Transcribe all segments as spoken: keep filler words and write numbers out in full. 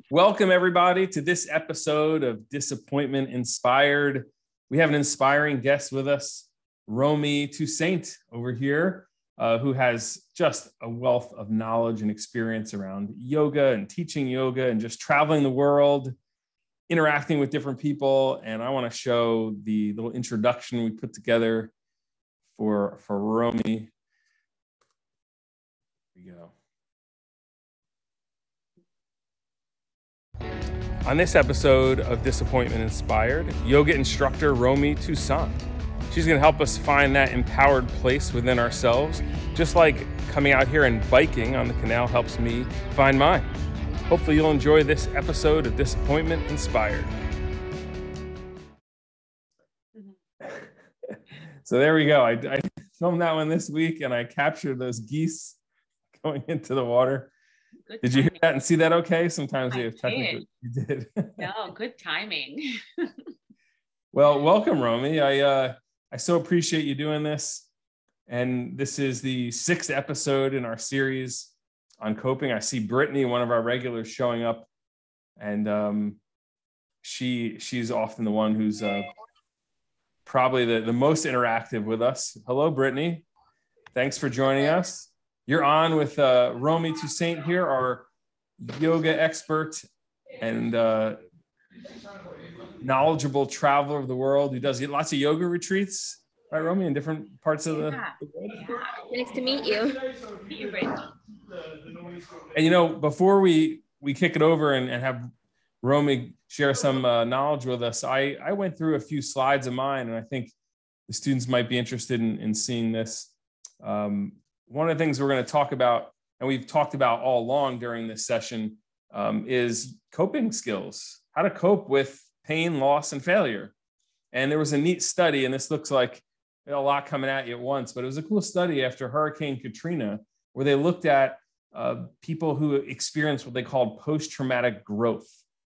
Welcome, everybody, to this episode of Disappointment Inspired. We have an inspiring guest with us, Romy Toussaint over here, uh, who has just a wealth of knowledge and experience around yoga and teaching yoga and just traveling the world, interacting with different people. And I want to show the little introduction we put together for, for Romy. Here we go. On this episode of Disappointment Inspired, yoga instructor Romy Toussaint. She's going to help us find that empowered place within ourselves, just like coming out here and biking on the canal helps me find mine. Hopefully you'll enjoy this episode of Disappointment Inspired. So there we go. I, I filmed that one this week and I captured those geese going into the water. Good did you timing. Hear that and see that okay? Sometimes I you have technically you did. No, good timing. Well, welcome, Romy. I uh, I so appreciate you doing this. And this is the sixth episode in our series on coping. I see Brittany, one of our regulars, showing up, and um, she she's often the one who's uh, probably the, the most interactive with us. Hello, Brittany. Thanks for joining us. You're on with uh, Romy Toussaint here, our yoga expert and uh, knowledgeable traveler of the world who does lots of yoga retreats, right, Romy, in different parts of the, yeah. the world. Yeah. Nice to meet you. Meet you, Brittany. And you know, before we we kick it over and, and have Romy share some uh, knowledge with us, I I went through a few slides of mine, and I think the students might be interested in, in seeing this. Um, One of the things we're going to talk about, and we've talked about all along during this session, um, is coping skills, how to cope with pain, loss, and failure. And there was a neat study, and this looks like a lot coming at you at once, but it was a cool study after Hurricane Katrina, where they looked at uh, people who experienced what they called post-traumatic growth.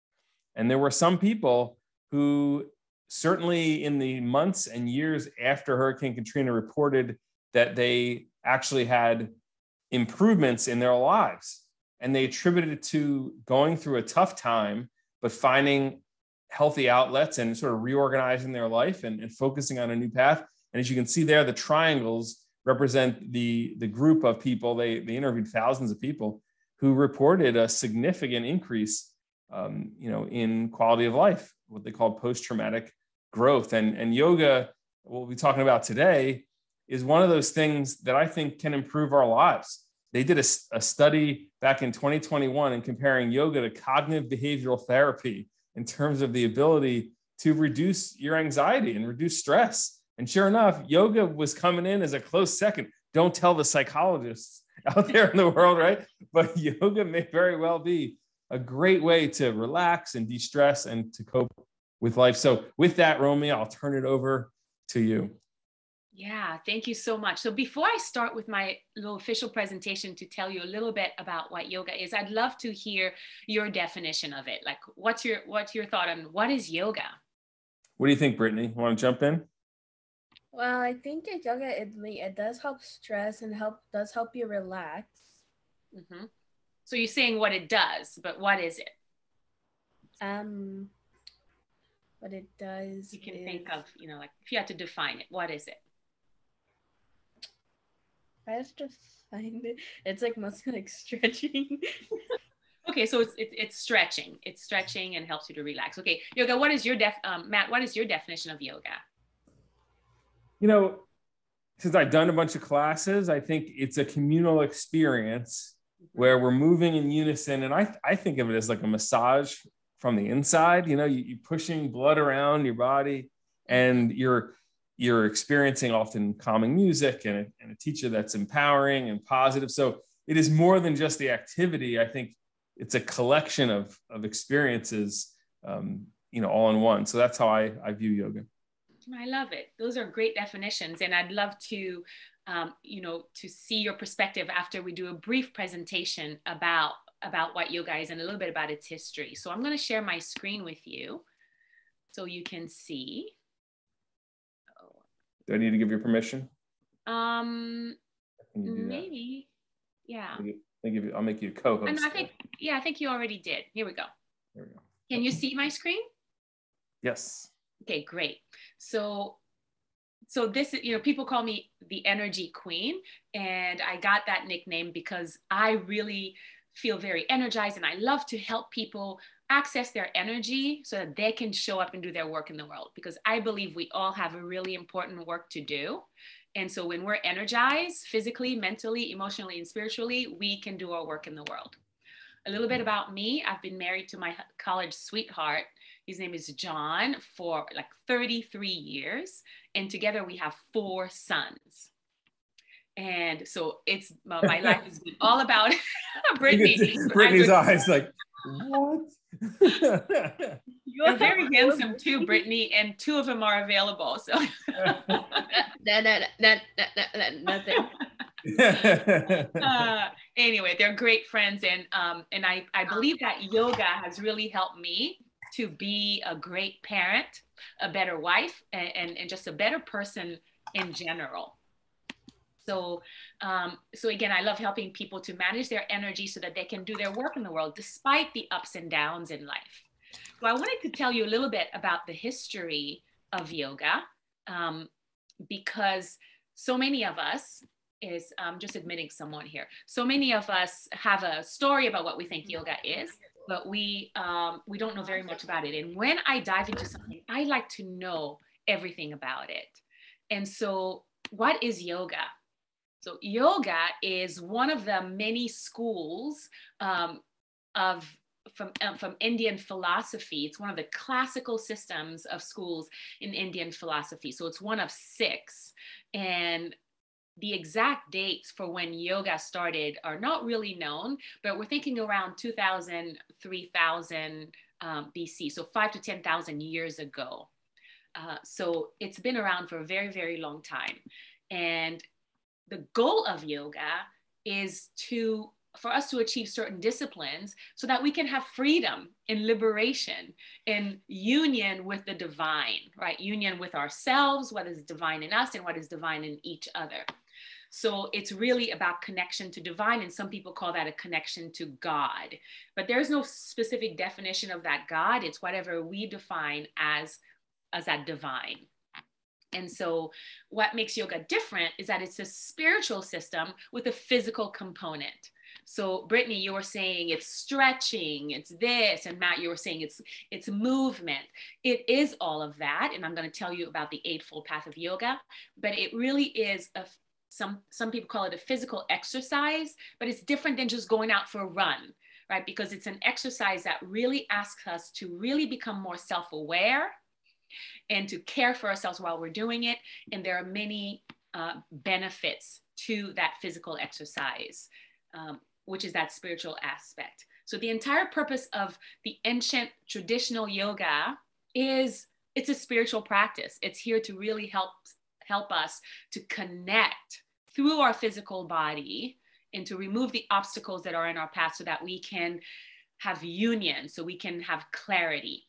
And there were some people who certainly in the months and years after Hurricane Katrina reported that they actually had improvements in their lives. And they attributed it to going through a tough time, but finding healthy outlets and sort of reorganizing their life and, and focusing on a new path. And as you can see there, the triangles represent the, the group of people. They, they interviewed thousands of people who reported a significant increase um, you know, in quality of life, what they call post-traumatic growth. And, and yoga, what we'll be talking about today, is one of those things that I think can improve our lives. They did a, a study back in twenty twenty-one in comparing yoga to cognitive behavioral therapy in terms of the ability to reduce your anxiety and reduce stress. And sure enough, yoga was coming in as a close second. Don't tell the psychologists out there in the world, right? But yoga may very well be a great way to relax and de-stress and to cope with life. So with that, Romy, I'll turn it over to you. Yeah, thank you so much. So before I start with my little official presentation to tell you a little bit about what yoga is, I'd love to hear your definition of it. Like, what's your what's your thought on what is yoga? What do you think, Brittany? Want to jump in? Well, I think that yoga, it, it does help stress and help does help you relax. Mm-hmm. So you're saying what it does, but what is it? Um, what it does You can is, think of, you know, like if you had to define it, what is it? I have to find it. It's like mostly like stretching. Okay, so it's, it's it's stretching. It's stretching and helps you to relax. Okay, yoga. What is your def? Um, Matt, what is your definition of yoga? You know, since I've done a bunch of classes, I think it's a communal experience mm-hmm. where we're moving in unison, and I I think of it as like a massage from the inside. You know, you, you're pushing blood around your body, and you're you're experiencing often calming music and a, and a teacher that's empowering and positive. So it is more than just the activity. I think it's a collection of, of experiences, um, you know, all in one. So that's how I, I view yoga. I love it. Those are great definitions. And I'd love to, um, you know, to see your perspective after we do a brief presentation about, about what yoga is and a little bit about its history. So I'm going to share my screen with you so you can see. Do I need to give you permission? Um, maybe. Yeah. I'll give you, I'll make you a co-host. And I think, yeah, I think you already did. Here we go. Can you see my screen? Yes. Okay, great. So, so this, you know, people call me the energy queen, and I got that nickname because I really feel very energized, and I love to help people access their energy so that they can show up and do their work in the world, because I believe we all have a really important work to do. And so when we're energized physically, mentally, emotionally, and spiritually, we can do our work in the world. A little bit about me. I've been married to my college sweetheart. His name is John, for like thirty-three years. And together we have four sons. And so it's my, my life has been all about Brittany. Brittany's eyes like, what? You're very handsome too, Brittany, and two of them are available. So that, that, that, that, that, nothing. uh, anyway, they're great friends, and um, and I, I believe that yoga has really helped me to be a great parent, a better wife, and, and, and just a better person in general. So, um, so again, I love helping people to manage their energy so that they can do their work in the world despite the ups and downs in life. So I wanted to tell you a little bit about the history of yoga, um, because so many of us, is um, just admitting someone here. So many of us have a story about what we think yoga is, but we um, we don't know very much about it. And when I dive into something, I like to know everything about it. And so what is yoga? So yoga is one of the many schools um, of from, um, from Indian philosophy. It's one of the classical systems of schools in Indian philosophy. So it's one of six. And the exact dates for when yoga started are not really known, but we're thinking around two thousand, three thousand um, B C, so five to ten thousand years ago. Uh, so it's been around for a very, very long time. And the goal of yoga is to, for us to achieve certain disciplines so that we can have freedom and liberation and union with the divine, right? Union with ourselves, what is divine in us and what is divine in each other. So it's really about connection to divine, and some people call that a connection to God. But there's no specific definition of that God. It's whatever we define as, as that divine. And so what makes yoga different is that it's a spiritual system with a physical component. So Brittany, you were saying it's stretching, it's this, and Matt, you were saying it's it's movement. It is all of that, and I'm going to tell you about the Eightfold Path of Yoga, but it really is a Some, some people call it a physical exercise, but it's different than just going out for a run, right? Because it's an exercise that really asks us to really become more self-aware and to care for ourselves while we're doing it. And there are many uh, benefits to that physical exercise, um, which is that spiritual aspect. So the entire purpose of the ancient traditional yoga is it's a spiritual practice. It's here to really help help us to connect through our physical body and to remove the obstacles that are in our path so that we can have union, so we can have clarity.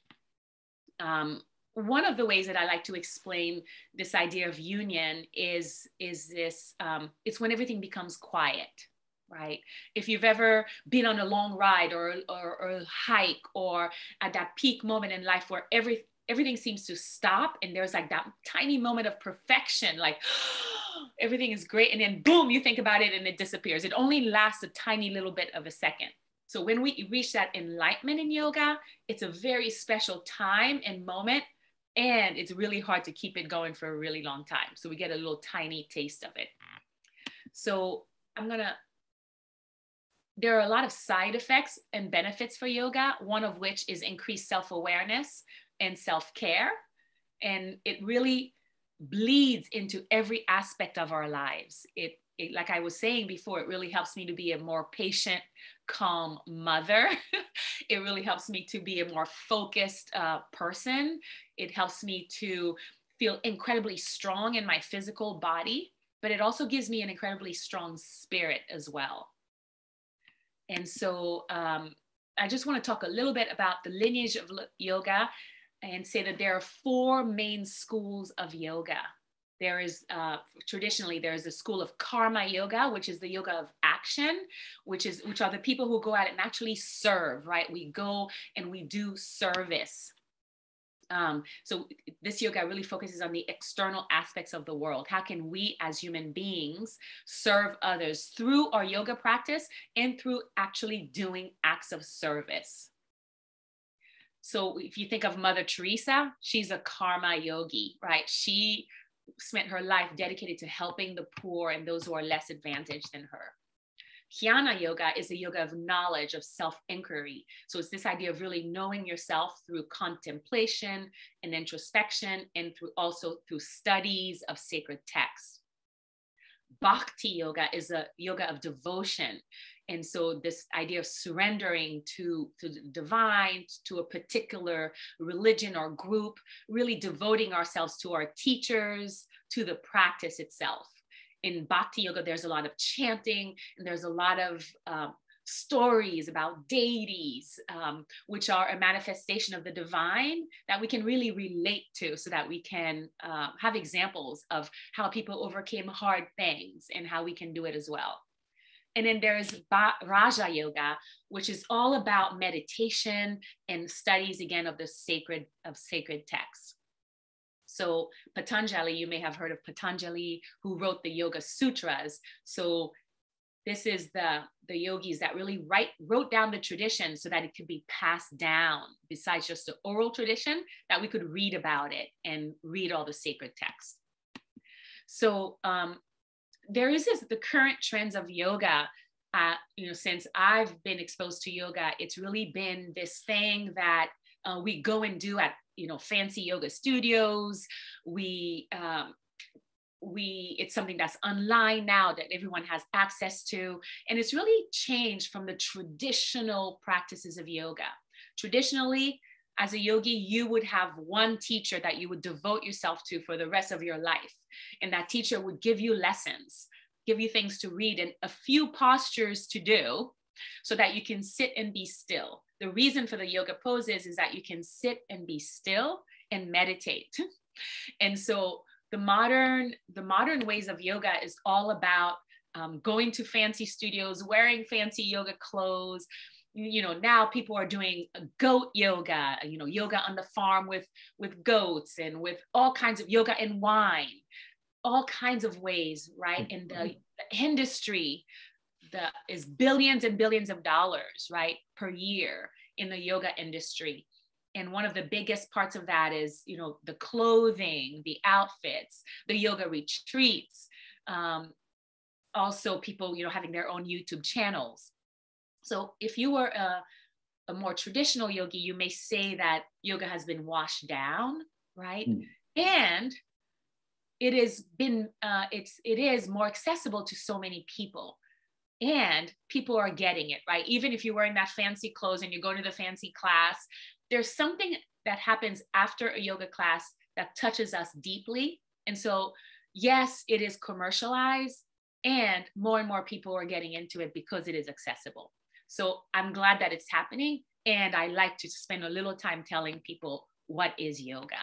Um, one of the ways that I like to explain this idea of union is, is this, um, it's when everything becomes quiet, right? If you've ever been on a long ride or, or, or a hike, or at that peak moment in life where every, everything seems to stop and there's like that tiny moment of perfection, like everything is great. And then boom, you think about it and it disappears. It only lasts a tiny little bit of a second. So when we reach that enlightenment in yoga, it's a very special time and moment, and it's really hard to keep it going for a really long time. So we get a little tiny taste of it. So I'm gonna, there are a lot of side effects and benefits for yoga, one of which is increased self-awareness and self-care. And it really bleeds into every aspect of our lives. It, it, like I was saying before, it really helps me to be a more patient, calm mother. It really helps me to be a more focused uh, person. It helps me to feel incredibly strong in my physical body, but it also gives me an incredibly strong spirit as well. And so um, I just want to talk a little bit about the lineage of yoga and say that there are four main schools of yoga. There is, uh, traditionally, there is a school of karma yoga, which is the yoga of action, which is, which are the people who go out and actually serve, right? We go and we do service. Um, so this yoga really focuses on the external aspects of the world. How can we as human beings serve others through our yoga practice and through actually doing acts of service? So if you think of Mother Teresa, she's a karma yogi, right? She spent her life dedicated to helping the poor and those who are less advantaged than her. Jnana yoga is a yoga of knowledge, of self-inquiry. So it's this idea of really knowing yourself through contemplation and introspection, and through also through studies of sacred texts. Bhakti yoga is a yoga of devotion. And so this idea of surrendering to, to the divine, to a particular religion or group, really devoting ourselves to our teachers, to the practice itself. In Bhakti yoga, there's a lot of chanting, and there's a lot of um, stories about deities, um, which are a manifestation of the divine that we can really relate to, so that we can uh, have examples of how people overcame hard things and how we can do it as well. And then there's ba- Raja Yoga, which is all about meditation and studies, again, of the sacred, of sacred texts. So Patanjali, you may have heard of Patanjali, who wrote the Yoga Sutras. So this is the, the yogis that really write, wrote down the tradition so that it could be passed down, besides just the oral tradition, that we could read about it and read all the sacred texts. So um, there is this, the current trends of yoga, uh, you know, since I've been exposed to yoga, it's really been this thing that uh, we go and do at, you know, fancy yoga studios. We, um, we, it's something that's online now that everyone has access to. And it's really changed from the traditional practices of yoga. Traditionally, as a yogi, you would have one teacher that you would devote yourself to for the rest of your life. And that teacher would give you lessons, give you things to read, and a few postures to do so that you can sit and be still. The reason for the yoga poses is that you can sit and be still and meditate. And so the modern, the modern ways of yoga is all about um, going to fancy studios, wearing fancy yoga clothes. You know, now people are doing goat yoga, you know, yoga on the farm with, with goats, and with all kinds of yoga and wine, all kinds of ways, right? And the, the industry the, is billions and billions of dollars, right, per year in the yoga industry. And one of the biggest parts of that is, you know, the clothing, the outfits, the yoga retreats, um, also people, you know, having their own YouTube channels. So if you were a, a more traditional yogi, you may say that yoga has been washed down, right? Mm. And it has been, uh, it's, it is more accessible to so many people. And people are getting it, right? Even if you're wearing that fancy clothes and you're going to the fancy class, there's something that happens after a yoga class that touches us deeply. And so, yes, it is commercialized, and more and more people are getting into it because it is accessible. So I'm glad that it's happening. And I like to spend a little time telling people what is yoga.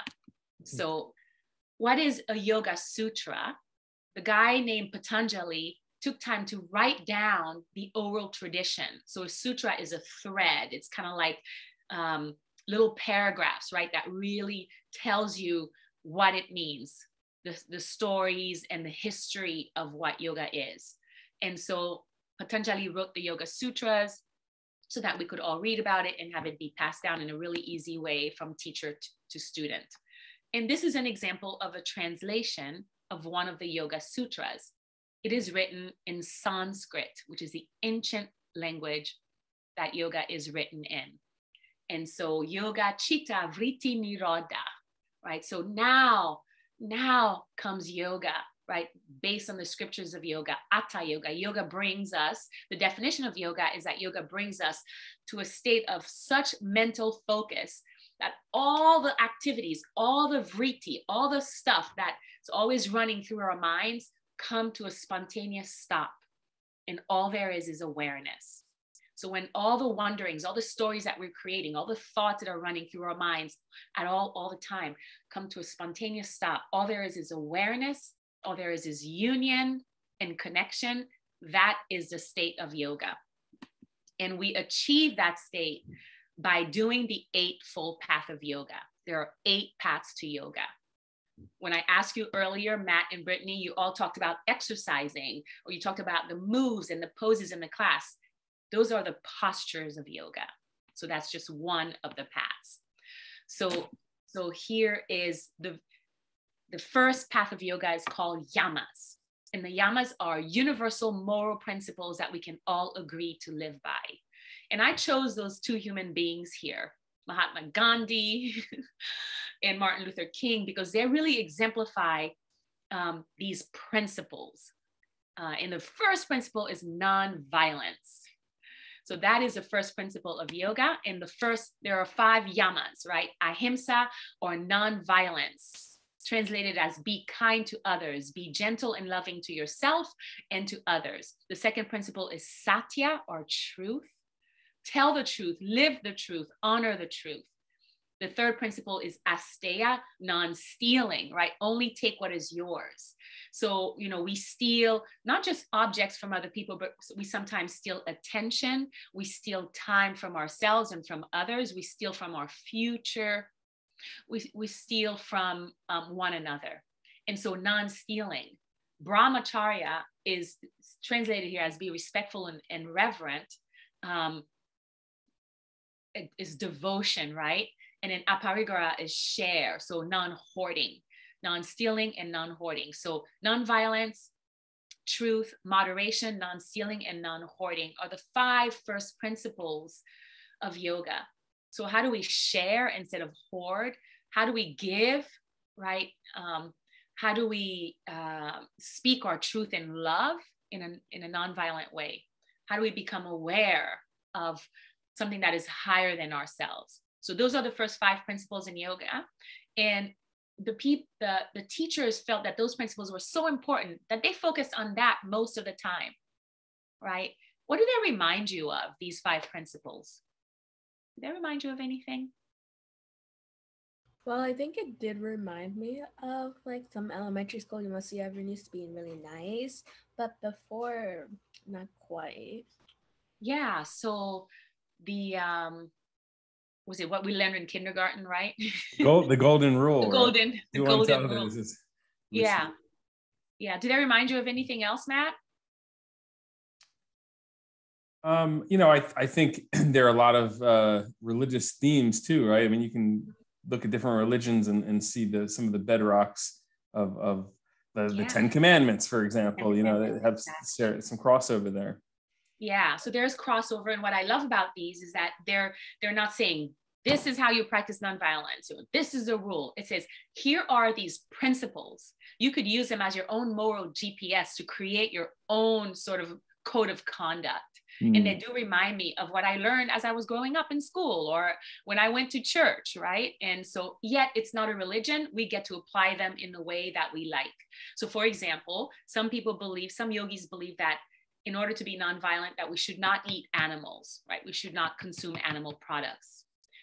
So what is a yoga sutra? The guy named Patanjali took time to write down the oral tradition. So a sutra is a thread. It's kind of like um, little paragraphs, right? That really tells you what it means, the, the stories and the history of what yoga is. And so Patanjali wrote the Yoga Sutras so that we could all read about it and have it be passed down in a really easy way from teacher to, to student. And this is an example of a translation of one of the Yoga Sutras. It is written in Sanskrit, which is the ancient language that yoga is written in. And so yoga chitta vritti nirodha, right? So now, now comes yoga, right? Based on the scriptures of yoga, Atta yoga. Yoga brings us, the definition of yoga is that yoga brings us to a state of such mental focus that all the activities, all the vritti, all the stuff that's always running through our minds come to a spontaneous stop. And all there is is awareness. So when all the wonderings, all the stories that we're creating, all the thoughts that are running through our minds at all, all the time come to a spontaneous stop, all there is is awareness, all there is is union and connection. That is the state of yoga. And we achieve that state by doing the eightfold path of yoga. There are eight paths to yoga. When I asked you earlier, Matt and Brittany, you all talked about exercising, or you talked about the moves and the poses in the class. Those are the postures of yoga. So that's just one of the paths. So, so here is the, the first path of yoga is called yamas. And the yamas are universal moral principles that we can all agree to live by. And I chose those two human beings here, Mahatma Gandhi and Martin Luther King, because they really exemplify um, these principles. Uh, and the first principle is non-violence. So that is the first principle of yoga. And the first, there are five yamas, right? Ahimsa, or non-violence, translated as be kind to others, be gentle and loving to yourself and to others. The second principle is satya, or truth. Tell the truth, live the truth, honor the truth. The third principle is asteya, non-stealing, right? Only take what is yours. So, you know, we steal not just objects from other people, but we sometimes steal attention. We steal time from ourselves and from others. We steal from our future. We, we steal from um, one another. And so non-stealing. Brahmacharya is translated here as be respectful and, and reverent. Um, it is devotion, right? And then aparigara is share, so non-hoarding, non-stealing and non-hoarding. So non-violence, truth, moderation, non-stealing, and non-hoarding are the five first principles of yoga. So how do we share instead of hoard? How do we give, right? Um, how do we uh, speak our truth in love in a, in a non-violent way? How do we become aware of something that is higher than ourselves? So those are the first five principles in yoga. And the, pe- the, the teachers felt that those principles were so important that they focused on that most of the time, right? What do they remind you of, these five principles? Do they remind you of anything? Well, I think it did remind me of like some elementary school you must see everyone used to be really nice, but before, not quite. Yeah, so the, um, was it what we learned in kindergarten, right? Gold, the golden rule. The golden, right? the Do golden unto rule. others as Yeah. Yeah. Did that remind you of anything else, Matt? Um, you know, I, I think there are a lot of uh, religious themes too, right? I mean, you can look at different religions and, and see the some of the bedrocks of, of the, the Yeah. Ten Commandments, for example. You know, they have Exactly. some crossover there. Yeah. So there's crossover. And what I love about these is that they're they're not saying this is how you practice nonviolence, or this is the rule. It says, here are these principles. You could use them as your own moral G P S to create your own sort of code of conduct. Mm. And they do remind me of what I learned as I was growing up in school or when I went to church, right? And so yet it's not a religion. We get to apply them in the way that we like. So for example, some people believe, some yogis believe that in order to be nonviolent, that we should not eat animals, right? We should not consume animal products.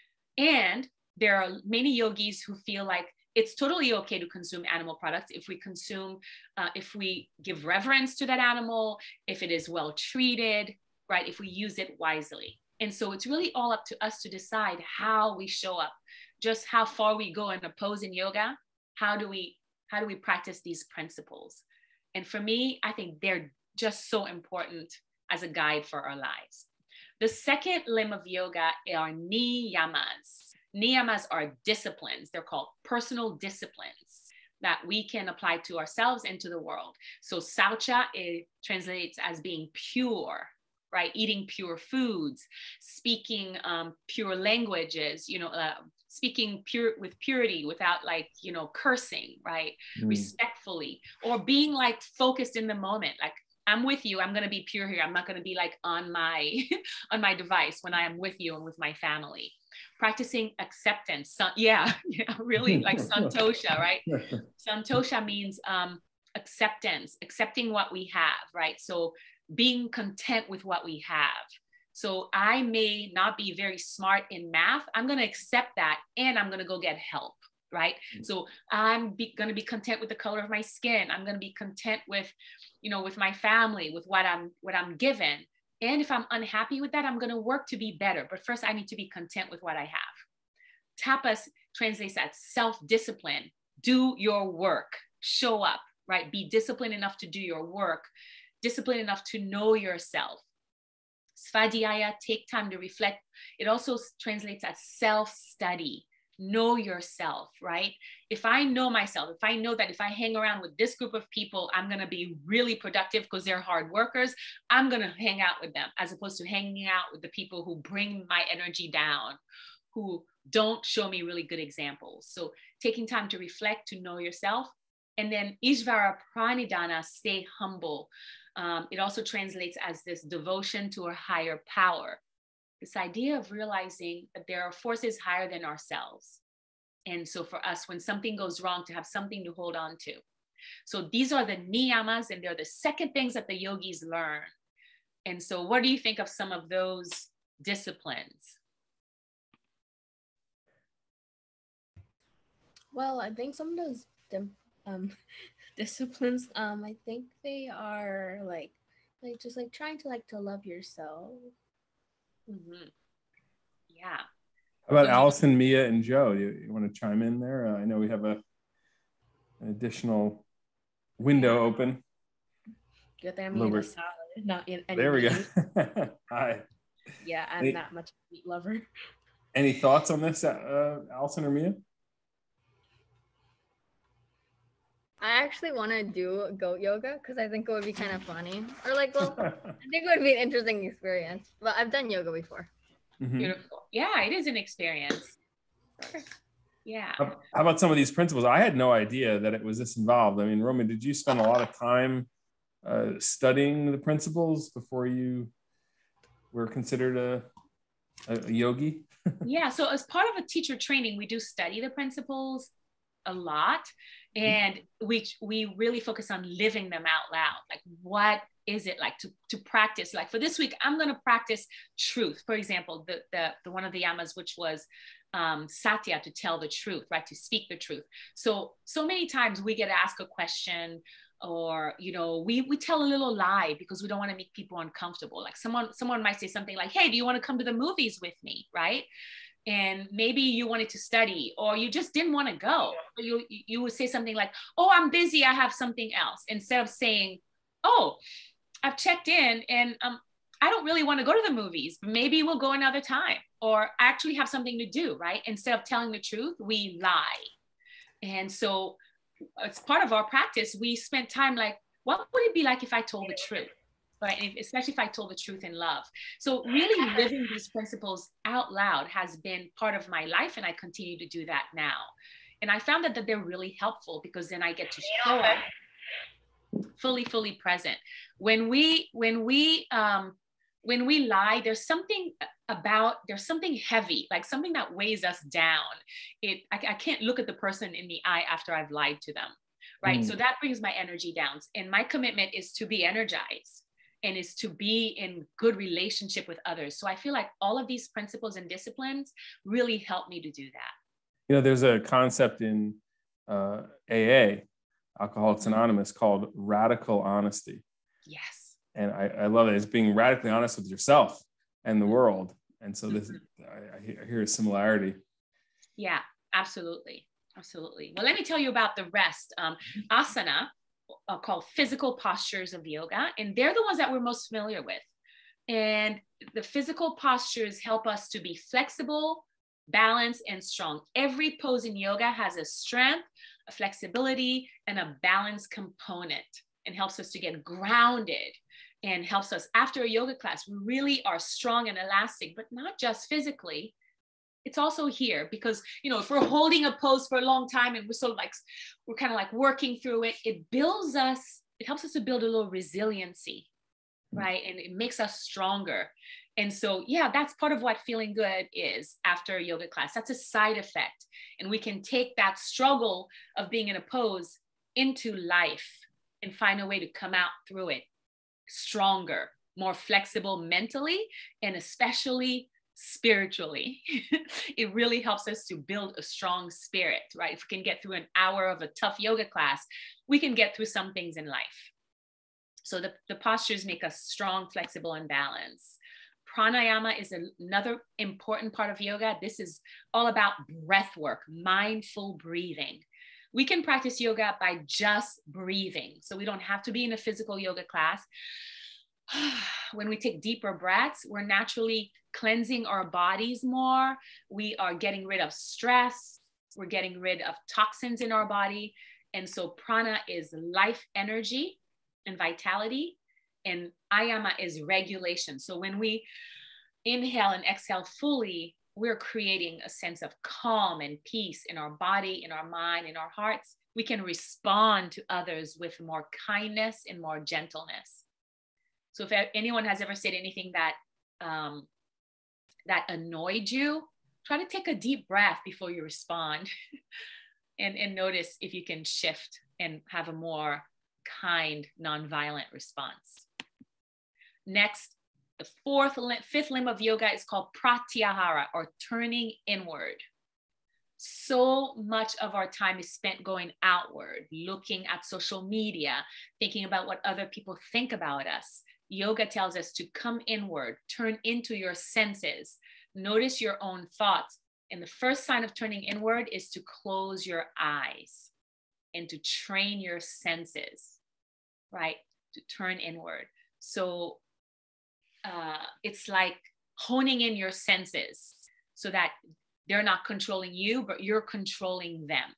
And there are many yogis who feel like it's totally okay to consume animal products if we consume, uh, if we give reverence to that animal, if it is well treated, right? If we use it wisely. And so it's really all up to us to decide how we show up, just how far we go in a pose in yoga. How do we, how do we practice these principles? And for me, I think they're just so important as a guide for our lives. The second limb of yoga are niyamas. Niyamas are disciplines. They're called personal disciplines that we can apply to ourselves and to the world. So saucha, it translates as being pure, right? Eating pure foods, speaking um, pure languages, you know, uh, speaking pure with purity without like, you know, cursing, right? Mm. Respectfully, or being like focused in the moment, like, I'm with you. I'm going to be pure here. I'm not going to be like on my, on my device when I am with you and with my family. Practicing acceptance. So, yeah, yeah, really like santosha, right? Santosha means um, acceptance, accepting what we have, right? So being content with what we have. So I may not be very smart in math. I'm going to accept that, and I'm going to go get help, right? So I'm going to be content with the color of my skin. I'm going to be content with, you know, with my family, with what I'm, what I'm given. And if I'm unhappy with that, I'm going to work to be better. But first I need to be content with what I have. Tapas translates as self-discipline. Do your work, show up, right? Be disciplined enough to do your work, disciplined enough to know yourself. Svadhyaya, take time to reflect. It also translates as self-study. Know yourself, right? If I know myself, if I know that if I hang around with this group of people, I'm going to be really productive because they're hard workers, I'm going to hang out with them as opposed to hanging out with the people who bring my energy down, who don't show me really good examples. So taking time to reflect, to know yourself. And then Ishvara Pranidhana, stay humble. Um, it also translates as this devotion to a higher power. This idea of realizing that there are forces higher than ourselves. And so for us, when something goes wrong, to have something to hold on to. So these are the niyamas, and they're the second things that the yogis learn. And so what do you think of some of those disciplines? Well, I think some of those um, disciplines, um, I think they are like, like just like trying to like to love yourself. Mm-hmm. Yeah. How about Allison, Mia, and Joe? You, you want to chime in there? Uh, I know we have a an additional window open. Good thing I'm eating a salad, not in any There we meat. go. Hi. Yeah, I'm any, not much of a meat lover. Any thoughts on this, uh, Allison or Mia? I actually want to do goat yoga because I think it would be kind of funny. Or like, well, I think it would be an interesting experience. But I've done yoga before. Mm-hmm. Beautiful. Yeah, it is an experience. Yeah. How, how about some of these principles? I had no idea that it was this involved. I mean, Romy, did you spend a lot of time uh, studying the principles before you were considered a, a, a yogi? Yeah. So as part of a teacher training, we do study the principles a lot, and we we really focus on living them out loud. Like, what is it like to to practice? Like for this week, I'm going to practice truth. For example, the the, the one of the yamas, which was um, satya, to tell the truth, right? To speak the truth. So so many times we get asked a question, or you know, we we tell a little lie because we don't want to make people uncomfortable. Like someone someone might say something like, "Hey, do you want to come to the movies with me?" Right? And maybe you wanted to study, or you just didn't want to go. You, you would say something like, "Oh, I'm busy, I have something else," instead of saying, "Oh, I've checked in and um, I don't really want to go to the movies. Maybe we'll go another time," or "I actually have something to do," right? Instead of telling the truth, we lie. And so as part of our practice, we spent time like, what would it be like if I told the truth? Right? Especially if I told the truth in love. So really living these principles out loud has been part of my life, and I continue to do that now. And I found that, that they're really helpful because then I get to show up fully, fully present. When we, when we, um, when we lie, there's something about, there's something heavy, like something that weighs us down. It, I, I can't look at the person in the eye after I've lied to them, right? Mm. So that brings my energy down. And my commitment is to be energized, and is to be in good relationship with others. So I feel like all of these principles and disciplines really help me to do that. You know, there's a concept in uh, A A, Alcoholics Anonymous, called radical honesty. Yes. And I, I love it. It's being radically honest with yourself and the world. And so this, I, I hear a similarity. Yeah, absolutely. Absolutely. Well, let me tell you about the rest. Um, asana, Uh, called physical postures of yoga, and they're the ones that we're most familiar with. And the physical postures help us to be flexible, balanced, and strong. Every pose in yoga has a strength, a flexibility, and a balance component, and helps us to get grounded, and helps us after a yoga class. We really are strong and elastic, but not just physically. It's also here because, you know, if we're holding a pose for a long time and we're sort of like, we're kind of like working through it, it builds us, it helps us to build a little resiliency, right? And it makes us stronger. And so, yeah, that's part of what feeling good is after a yoga class. That's a side effect. And we can take that struggle of being in a pose into life and find a way to come out through it stronger more flexible mentally, and especially spiritually. It really helps us to build a strong spirit, right? If we can get through an hour of a tough yoga class, we can get through some things in life. So the, the postures make us strong, flexible, and balanced. Pranayama is another important part of yoga. This is all about breath work, mindful breathing. We can practice yoga by just breathing. So we don't have to be in a physical yoga class. When we take deeper breaths, we're naturally cleansing our bodies more. We are getting rid of stress. We're getting rid of toxins in our body. And so prana is life energy and vitality, and ayama is regulation. So when we inhale and exhale fully, we're creating a sense of calm and peace in our body, in our mind, in our hearts. We can respond to others with more kindness and more gentleness. So if anyone has ever said anything that um, that annoyed you, try to take a deep breath before you respond and, and notice if you can shift and have a more kind, nonviolent response. Next, the fourth, fifth limb of yoga is called pratyahara, or turning inward. So much of our time is spent going outward, looking at social media, thinking about what other people think about us. Yoga tells us to come inward, turn into your senses, notice your own thoughts. And the first sign of turning inward is to close your eyes and to train your senses, right? To turn inward. So uh, it's like honing in your senses so that they're not controlling you, but you're controlling them.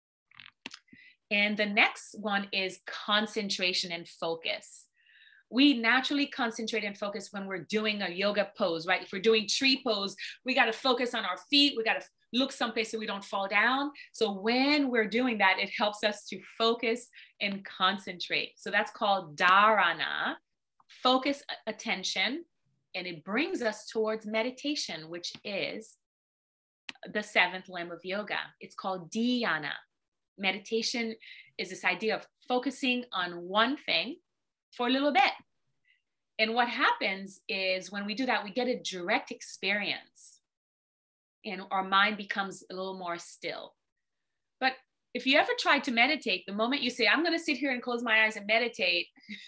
And the next one is concentration and focus. We naturally concentrate and focus when we're doing a yoga pose, right? If we're doing tree pose, we got to focus on our feet. We got to look someplace so we don't fall down. So when we're doing that, it helps us to focus and concentrate. So that's called dharana, focus attention, and it brings us towards meditation, which is the seventh limb of yoga. It's called dhyana. Meditation is this idea of focusing on one thing for a little bit. And what happens is when we do that, we get a direct experience and our mind becomes a little more still. But if you ever try to meditate, the moment you say, I'm going to sit here and close my eyes and meditate,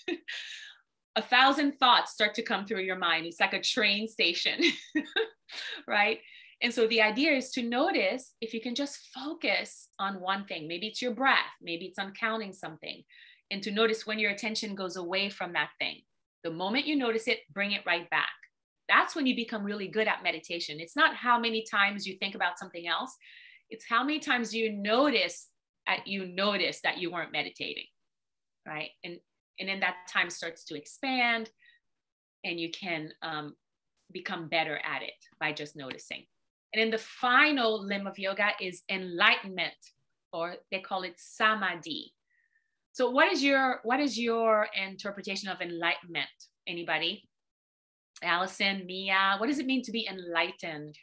a thousand thoughts start to come through your mind. It's like a train station, right? And so the idea is to notice if you can just focus on one thing. Maybe it's your breath, maybe it's on counting something, and to notice when your attention goes away from that thing. The moment you notice it, bring it right back. That's when you become really good at meditation. It's not how many times you think about something else. It's how many times you notice that you notice that you weren't meditating, right? And, and then that time starts to expand and you can um, become better at it by just noticing. And then the final limb of yoga is enlightenment, or they call it samadhi. So what is your, what is your interpretation of enlightenment? Anybody? Allison, Mia, what does it mean to be enlightened?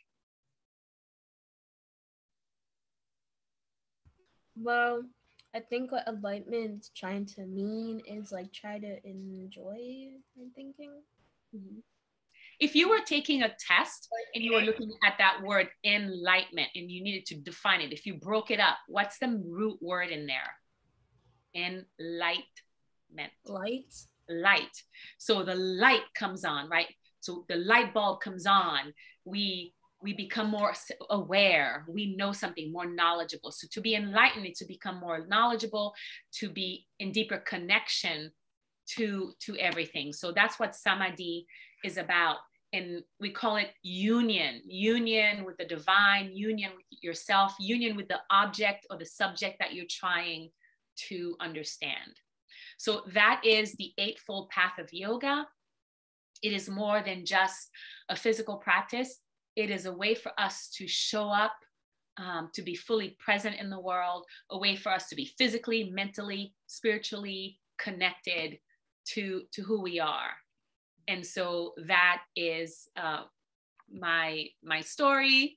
Well, I think what enlightenment is trying to mean is like try to enjoy, I'm thinking. Mm-hmm. If you were taking a test and you were looking at that word enlightenment and you needed to define it, if you broke it up, what's the root word in there? Enlightenment. Light. Light. So the light comes on, right? So the light bulb comes on. We we become more aware. We know something, more knowledgeable. So to be enlightened is to become more knowledgeable, to be in deeper connection to to everything. So that's what samadhi is about. And we call it union, union with the divine, union with yourself, union with the object or the subject that you're trying to understand. So that is the Eightfold Path of Yoga. It is more than just a physical practice. It is a way for us to show up, um, to be fully present in the world, a way for us to be physically, mentally, spiritually connected to, to who we are. And so that is uh, my, my story,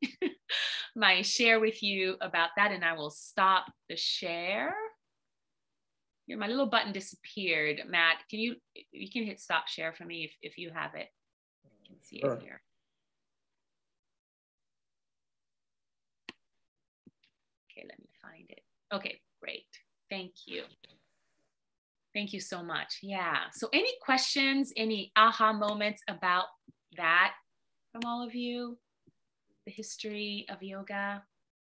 my share with you about that. And I will stop the share. Here, my little button disappeared. Matt, can you, you can hit stop share for me if, if you have it. You can see Sure. it here. Okay, let me find it. Okay, great. Thank you. Thank you so much. Yeah. So any questions, any aha moments about that from all of you? The history of yoga?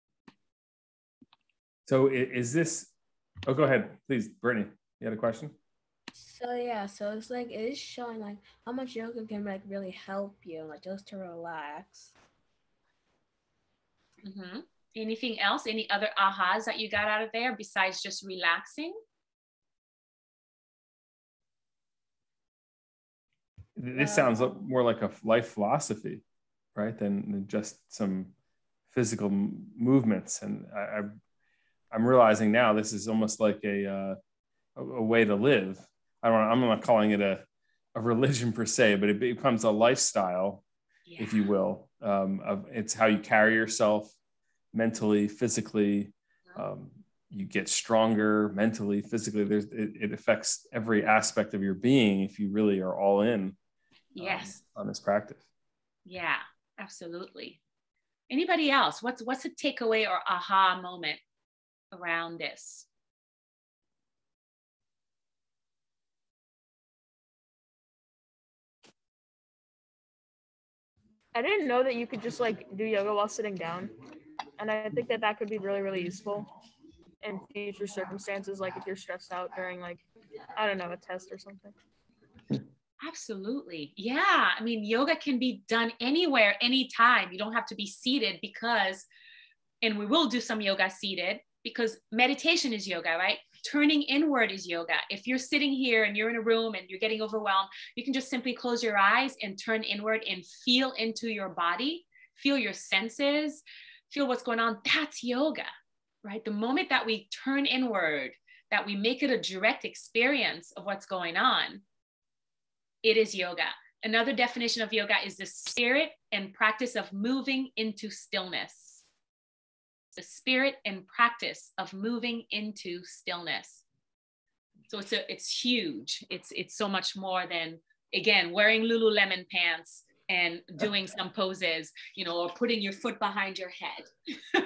So i- is this, oh, go ahead, please, Brittany, you had a question? So yeah, so it's like it is showing like how much yoga can like really help you, like just to relax. Mm-hmm. Anything else? Any other ahas that you got out of there besides just relaxing? This sounds like- more like a life philosophy, right? Than, than just some physical m- movements. And I, I, I'm realizing now this is almost like a, uh, a, a way to live. I don't, I'm not calling it a, a religion per se, but it becomes a lifestyle, Yeah. if you will. Um, of, it's how you carry yourself mentally, physically. Um, you get stronger mentally, physically. There's, it, it affects every aspect of your being if you really are all in. Yes. Um, on this practice. Yeah, absolutely. Anybody else? What's what's a takeaway or aha moment around this? I didn't know that you could just like do yoga while sitting down, and I think that that could be really, really useful in future circumstances, like if you're stressed out during like, I don't know, a test or something. Absolutely. Yeah. I mean, yoga can be done anywhere, anytime. You don't have to be seated because, and we will do some yoga seated because meditation is yoga, right? Turning inward is yoga. If you're sitting here and you're in a room and you're getting overwhelmed, you can just simply close your eyes and turn inward and feel into your body, feel your senses, feel what's going on. That's yoga, right? The moment that we turn inward, that we make it a direct experience of what's going on, it is yoga. Another definition of yoga is the spirit and practice of moving into stillness. The spirit and practice of moving into stillness. So it's a, it's huge. It's it's so much more than, again, wearing Lululemon pants and doing some poses, you know, or putting your foot behind your head.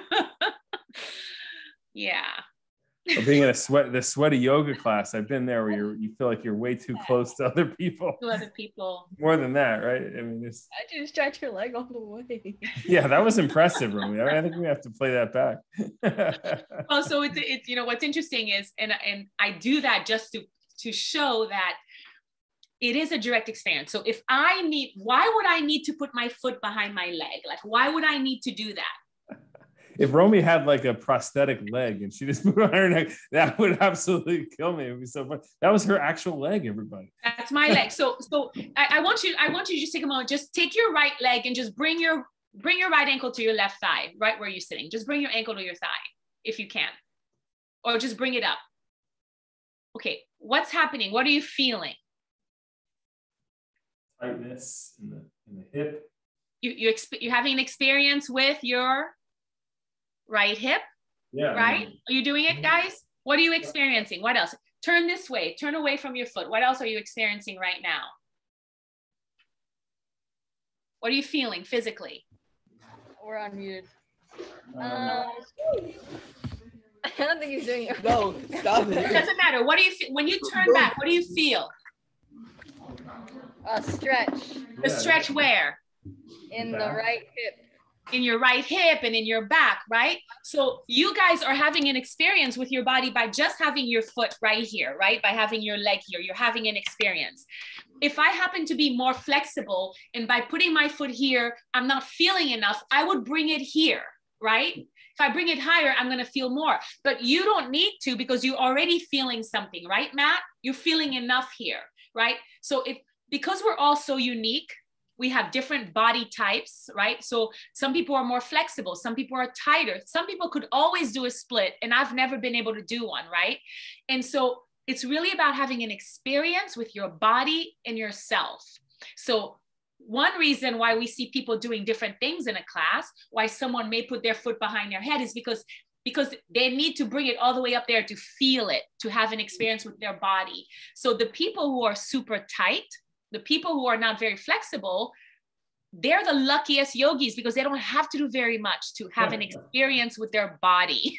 Yeah. Or being in a sweat, the sweaty yoga class. I've been there where you're, you feel like you're way too close to other people. To other people. More than that, right? I mean, it's. I just stretch your leg all the way. Yeah, that was impressive, Romy. I, mean, I think we have to play that back. Well, so it's, it's, you know, what's interesting is, and, and I do that just to, to show that it is a direct experience. So if I need, why would I need to put my foot behind my leg? Like, why would I need to do that? If Romy had like a prosthetic leg and she just put it on her neck, that would absolutely kill me. It would be so fun. That was her actual leg, everybody. That's my leg. So, so I, I want you, I want you to just take a moment, just take your right leg and just bring your, bring your right ankle to your left thigh, right where you're sitting. Just bring your ankle to your thigh if you can, or just bring it up. Okay. What's happening? What are you feeling? Tightness in the, in the hip. You, you exp- you're having an experience with your right hip, yeah, right? Are you doing it, guys? What are you experiencing? What else? Turn this way, turn away from your foot. What else are you experiencing right now? What are you feeling physically? We're unmuted. Um, Uh, I don't think he's doing it. No, stop It it. doesn't matter. What do you feel? When you turn back, what do you feel? A stretch The Yeah. stretch where? in the Back. right hip. In your right hip and in your back, right? So you guys are having an experience with your body by just having your foot right here, right? By having your leg here, you're having an experience. If I happen to be more flexible and by putting my foot here, I'm not feeling enough, I would bring it here, right? If I bring it higher, I'm gonna feel more. But you don't need to because you're already feeling something, right, Matt? You're feeling enough here, right? So if, because we're all so unique, we have different body types, right? So some people are more flexible. Some people are tighter. Some people could always do a split, and I've never been able to do one, right? And so it's really about having an experience with your body and yourself. So one reason why we see people doing different things in a class, why someone may put their foot behind their head, is because because they need to bring it all the way up there to feel it, to have an experience with their body. So the people who are super tight, the people who are not very flexible, they're the luckiest yogis because they don't have to do very much to have an experience with their body.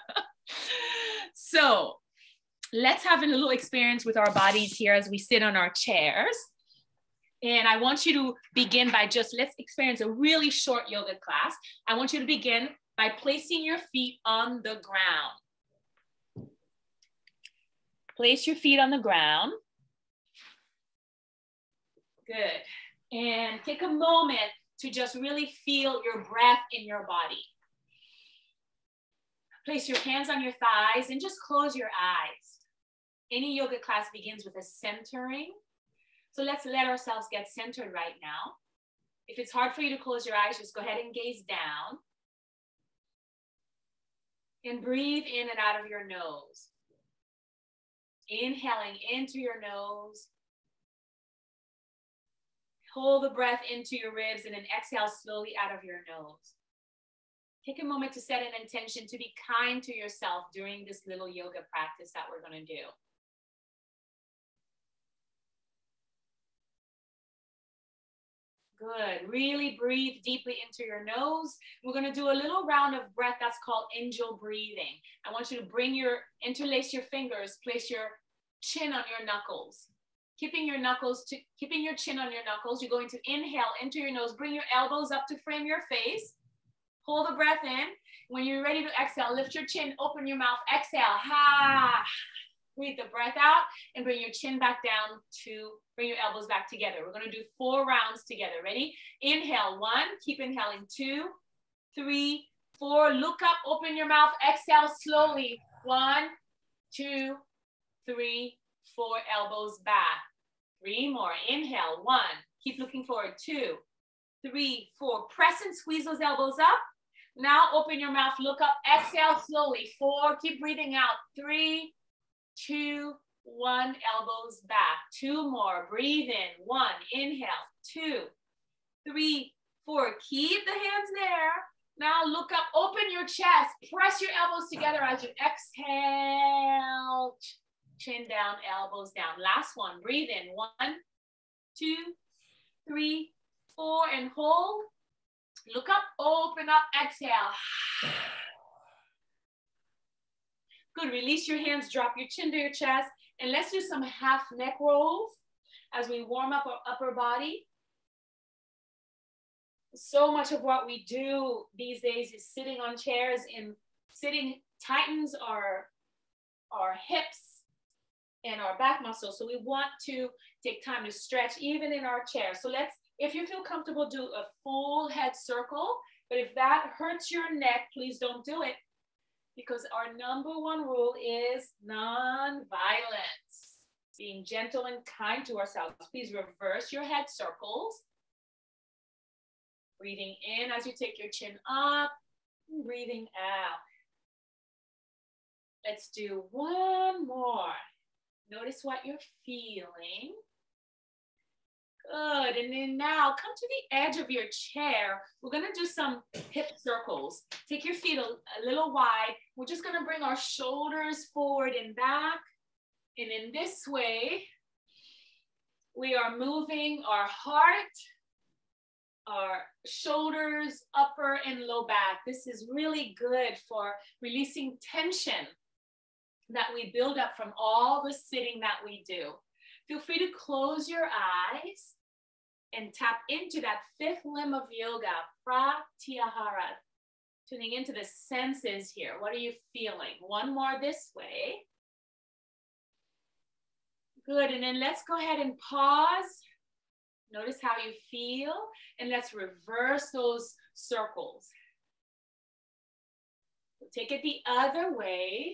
So let's have a little experience with our bodies here as we sit on our chairs. And I want you to begin by just, let's experience a really short yoga class. I want you to begin by placing your feet on the ground. Place your feet on the ground. Good. And take a moment to just really feel your breath in your body. Place your hands on your thighs and just close your eyes. Any yoga class begins with a centering. So let's let ourselves get centered right now. If it's hard for you to close your eyes, just go ahead and gaze down. And breathe in and out of your nose. Inhaling into your nose. Hold the breath into your ribs and then exhale slowly out of your nose. Take a moment to set an intention to be kind to yourself during this little yoga practice that we're going to do. Good. Really breathe deeply into your nose. We're going to do a little round of breath that's called angel breathing. I want you to bring your, interlace your fingers, place your chin on your knuckles. Keeping your knuckles, to, keeping your chin on your knuckles. You're going to inhale into your nose. Bring your elbows up to frame your face. Hold the breath in. When you're ready to exhale, lift your chin, open your mouth, exhale. Ha! Breathe the breath out and bring your chin back down to bring your elbows back together. We're going to do four rounds together. Ready? Inhale, one. Keep inhaling, two, three, four. Look up, open your mouth, exhale slowly. One, two, three, four. Elbows back. Three more. Inhale, one. Keep looking forward. Two, three, four. Press and squeeze those elbows up. Now open your mouth, look up, exhale slowly. Four. Keep breathing out. Three, two, one, elbows back. Two more, breathe in. One, inhale, two, three, four. Keep the hands there. Now look up, open your chest, press your elbows together as you exhale. Chin down, elbows down. Last one, breathe in. One, two, three, four, and hold. Look up, open up, exhale. Good, release your hands, drop your chin to your chest, and let's do some half neck rolls as we warm up our upper body. So much of what we do these days is sitting on chairs, and sitting tightens our, our hips and our back muscles. So we want to take time to stretch even in our chair. So let's, if you feel comfortable, do a full head circle. But if that hurts your neck, please don't do it. Because our number one rule is non-violence. Being gentle and kind to ourselves. Please reverse your head circles. Breathing in as you take your chin up. And breathing out. Let's do one more. Notice what you're feeling. Good, and then now come to the edge of your chair. We're gonna do some hip circles. Take your feet a, a little wide. We're just gonna bring our shoulders forward and back. And in this way, we are moving our heart, our shoulders, upper and low back. This is really good for releasing tension that we build up from all the sitting that we do. Feel free to close your eyes and tap into that fifth limb of yoga, pratyahara. Tuning into the senses here. What are you feeling? One more this way. Good, and then let's go ahead and pause. Notice how you feel, and let's reverse those circles. We'll take it the other way.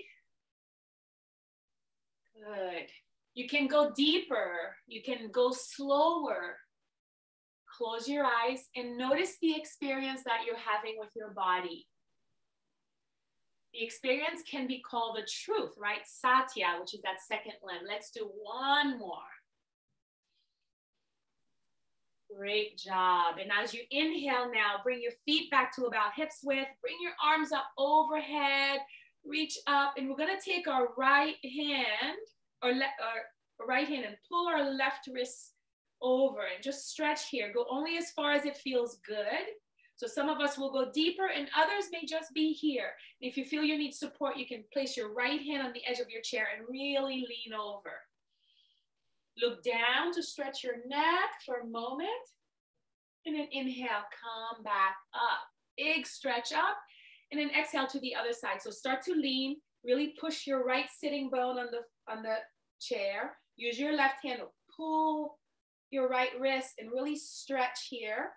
Good. You can go deeper. You can go slower. Close your eyes and notice the experience that you're having with your body. The experience can be called the truth, right? Satya, which is that second limb. Let's do one more. Great job. And as you inhale now, bring your feet back to about hips width. Bring your arms up overhead. Reach up. And we're going to take our right hand or, or right hand and pull our left wrist over and just stretch here. Go only as far as it feels good. So some of us will go deeper and others may just be here. And if you feel you need support, you can place your right hand on the edge of your chair and really lean over. Look down to stretch your neck for a moment. And then inhale, come back up. Big stretch up. And then exhale to the other side. So start to lean. Really push your right sitting bone on the, on the chair. Use your left hand to pull your right wrist and really stretch here.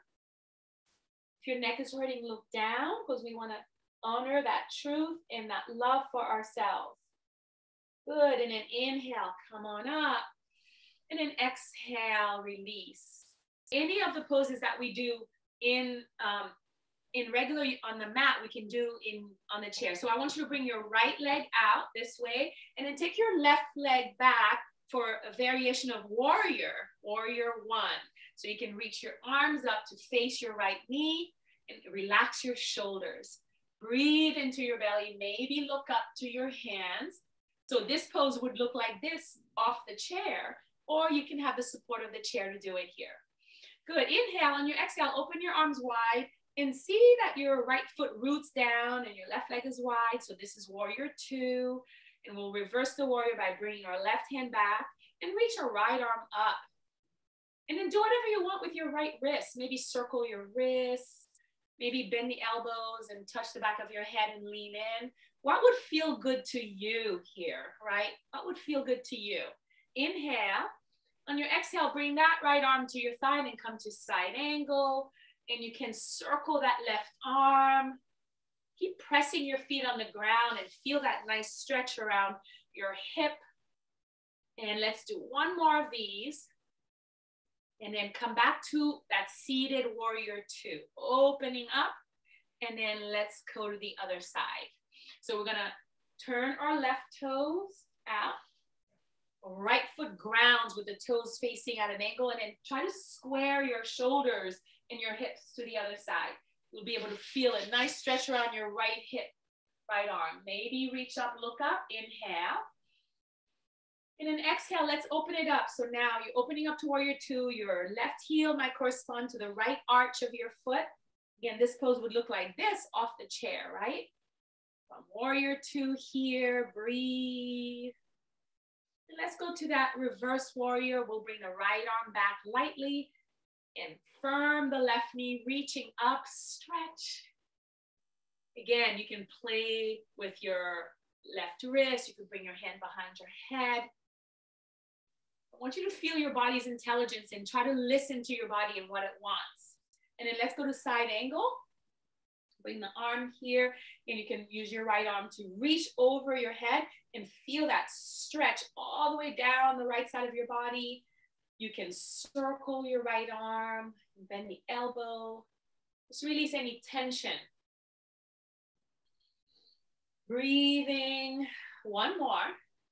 If your neck is hurting, look down because we want to honor that truth and that love for ourselves. Good. And then inhale, come on up. And then exhale, release. Any of the poses that we do in, um, in regular on the mat, we can do in on the chair. So I want you to bring your right leg out this way and then take your left leg back for a variation of warrior, warrior one. So you can reach your arms up to face your right knee and relax your shoulders. Breathe into your belly, maybe look up to your hands. So this pose would look like this off the chair, or you can have the support of the chair to do it here. Good, inhale, on your exhale, open your arms wide and see that your right foot roots down and your left leg is wide. So this is warrior two. And we'll reverse the warrior by bringing our left hand back and reach our right arm up. And then do whatever you want with your right wrist. Maybe circle your wrists, maybe bend the elbows and touch the back of your head and lean in. What would feel good to you here, right? What would feel good to you? Inhale. On your exhale, bring that right arm to your thigh and come to side angle. And you can circle that left arm. Keep pressing your feet on the ground and feel that nice stretch around your hip. And let's do one more of these. And then come back to that seated warrior two. Opening up. And then let's go to the other side. So we're gonna turn our left toes out. Right foot grounds with the toes facing at an angle. And then try to square your shoulders and your hips to the other side. You'll be able to feel a nice stretch around your right hip, right arm. Maybe reach up, look up, inhale. And then exhale, let's open it up. So now you're opening up to warrior two. Your left heel might correspond to the right arch of your foot. Again, this pose would look like this off the chair, right? From warrior two here, breathe. And let's go to that reverse warrior. We'll bring the right arm back lightly and firm the left knee, reaching up, stretch. Again, you can play with your left wrist. You can bring your hand behind your head. I want you to feel your body's intelligence and try to listen to your body and what it wants. And then let's go to side angle. Bring the arm here, and you can use your right arm to reach over your head and feel that stretch all the way down the right side of your body. You can circle your right arm, bend the elbow. Just release any tension. Breathing, one more.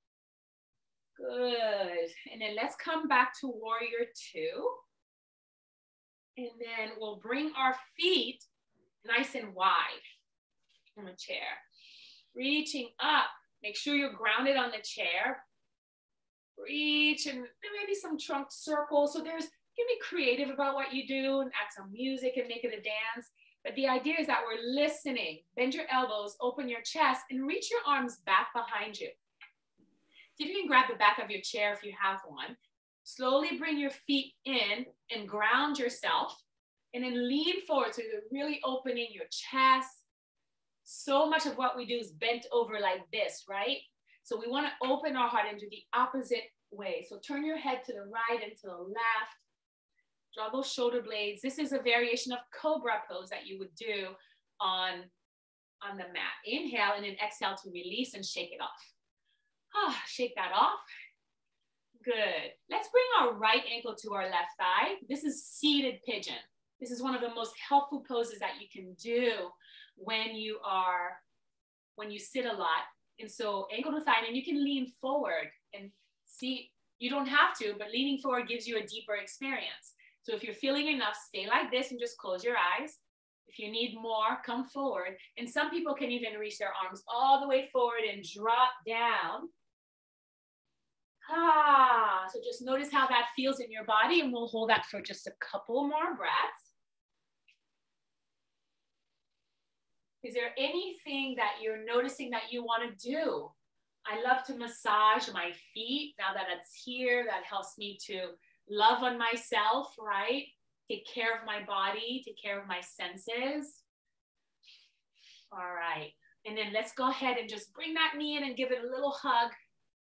Good, and then let's come back to warrior two. And then we'll bring our feet nice and wide from a chair. Reaching up, make sure you're grounded on the chair. Reach and maybe some trunk circles. So there's, you can be creative about what you do and add some music and make it a dance. But the idea is that we're listening. Bend your elbows, open your chest, and reach your arms back behind you. See if you can grab the back of your chair if you have one. Slowly bring your feet in and ground yourself. And then lean forward so you're really opening your chest. So much of what we do is bent over like this, right? So we want to open our heart into the opposite way. So turn your head to the right and to the left. Draw those shoulder blades. This is a variation of cobra pose that you would do on, on the mat. Inhale and then exhale to release and shake it off. Ah, shake that off. Good. Let's bring our right ankle to our left thigh. This is seated pigeon. This is one of the most helpful poses that you can do when you are, when you sit a lot. And so ankle to thigh, and you can lean forward and see, you don't have to, but leaning forward gives you a deeper experience. So if you're feeling enough, stay like this and just close your eyes. If you need more, come forward. And some people can even reach their arms all the way forward and drop down. Ah, so just notice how that feels in your body, and we'll hold that for just a couple more breaths. Is there anything that you're noticing that you want to do? I love to massage my feet. Now that it's here, that helps me to love on myself, right? Take care of my body, take care of my senses. All right. And then let's go ahead and just bring that knee in and give it a little hug.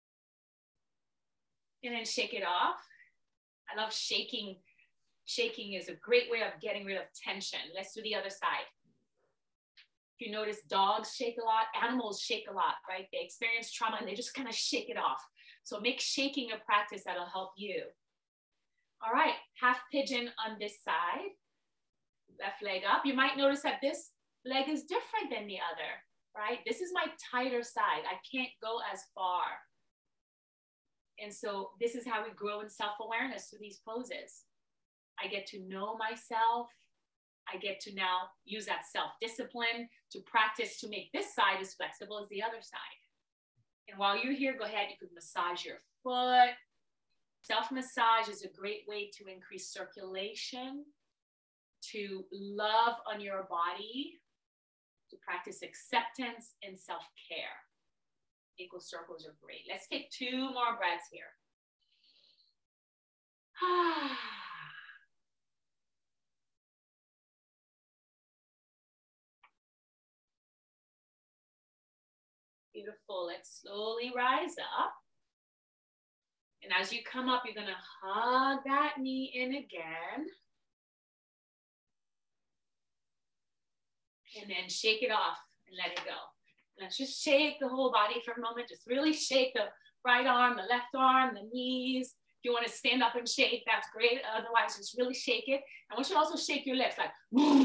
And then shake it off. I love shaking. Shaking is a great way of getting rid of tension. Let's do the other side. If you notice, dogs shake a lot, animals shake a lot, right? They experience trauma and they just kind of shake it off. So make shaking a practice that'll help you. All right, half pigeon on this side. Left leg up. You might notice that this leg is different than the other, right? This is my tighter side. I can't go as far. And so this is how we grow in self-awareness through these poses. I get to know myself. I get to now use that self-discipline to practice to make this side as flexible as the other side. And while you're here, go ahead, you could massage your foot. Self-massage is a great way to increase circulation, to love on your body, to practice acceptance and self-care. Equal circles are great. Let's take two more breaths here. Beautiful. Let's slowly rise up. And as you come up, you're going to hug that knee in again. And then shake it off and let it go. Let's just shake the whole body for a moment. Just really shake the right arm, the left arm, the knees. If you want to stand up and shake, that's great. Otherwise, just really shake it. I want you to also shake your lips, like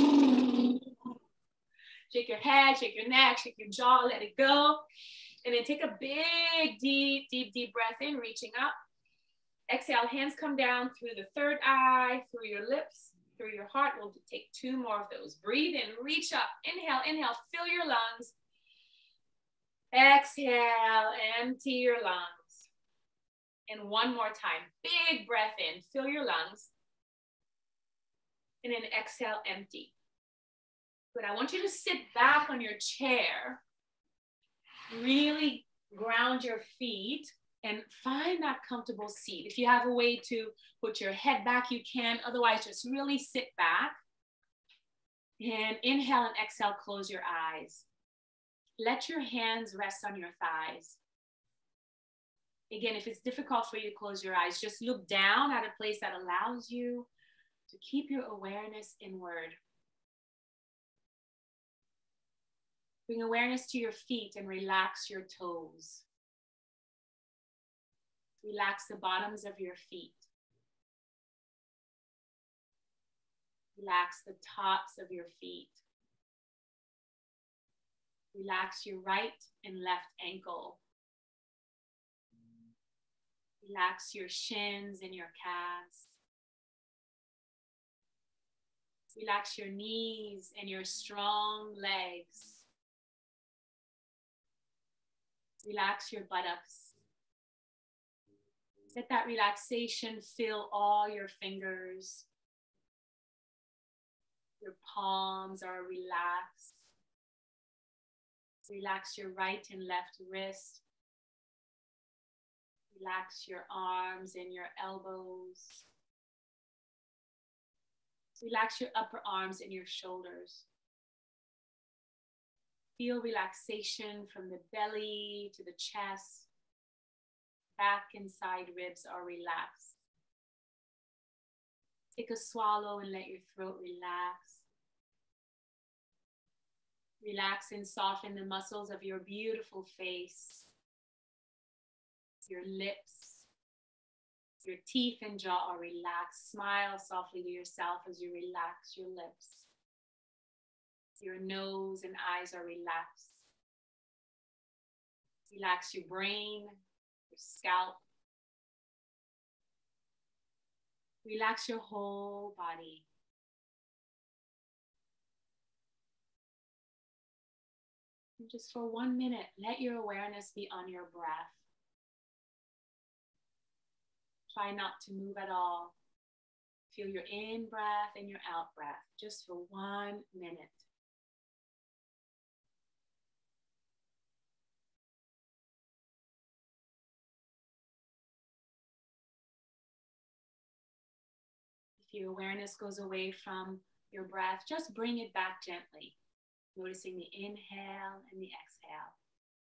shake your head, shake your neck, shake your jaw, let it go. And then take a big, deep, deep, deep breath in, reaching up. Exhale, hands come down through the third eye, through your lips, through your heart. We'll take two more of those. Breathe in, reach up, inhale, inhale, fill your lungs. Exhale, empty your lungs. And one more time, big breath in, fill your lungs. And then exhale, empty. Good, I want you to sit back on your chair, really ground your feet and find that comfortable seat. If you have a way to put your head back, you can. Otherwise, just really sit back. And inhale and exhale, close your eyes. Let your hands rest on your thighs. Again, if it's difficult for you to close your eyes, just look down at a place that allows you to keep your awareness inward. Bring awareness to your feet and relax your toes. Relax the bottoms of your feet. Relax the tops of your feet. Relax your right and left ankle. Relax your shins and your calves. Relax your knees and your strong legs. Relax your buttocks. Let that relaxation fill all your fingers. Your palms are relaxed. Relax your right and left wrist. Relax your arms and your elbows. Relax your upper arms and your shoulders. Feel relaxation from the belly to the chest. Back and side ribs are relaxed. Take a swallow and let your throat relax. Relax and soften the muscles of your beautiful face, your lips, your teeth and jaw are relaxed. Smile softly to yourself as you relax your lips. Your nose and eyes are relaxed. Relax your brain, your scalp. Relax your whole body. And just for one minute, let your awareness be on your breath. Try not to move at all. Feel your in breath and your out breath, just for one minute. If your awareness goes away from your breath, just bring it back gently, noticing the inhale and the exhale.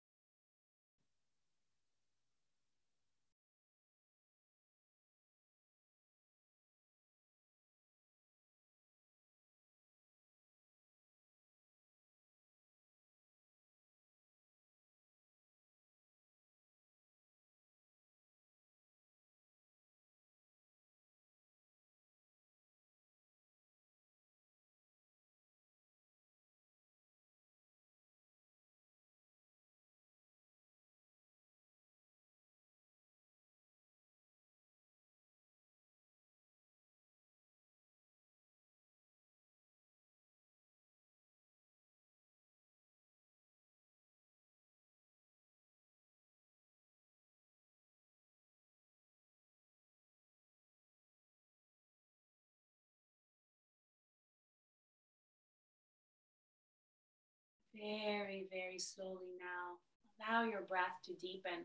Very, very slowly now, allow your breath to deepen.